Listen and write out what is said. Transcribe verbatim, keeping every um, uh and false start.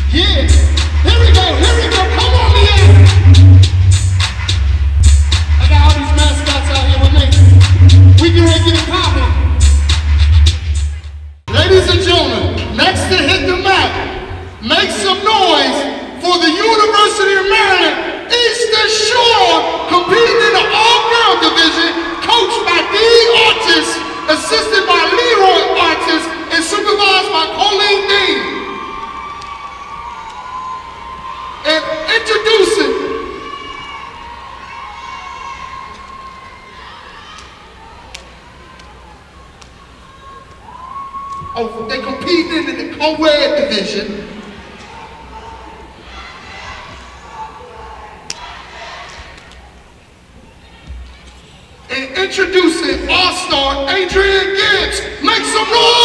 Yeah, here we go, here we go, come on, Leah. I got all these mascots out here with me. We can ready to get it popping. Ladies and gentlemen, next to hit the mat, make some noise for the University of Maryland Eastern Shore, competing in the all-girl division, coached by Dee Artis, assisted by Leroy Artis, and supervised by Colleen Dean. And introducing oh, they competed in the co-ed division. And introducing all-star Adrian Gibbs. Make some noise!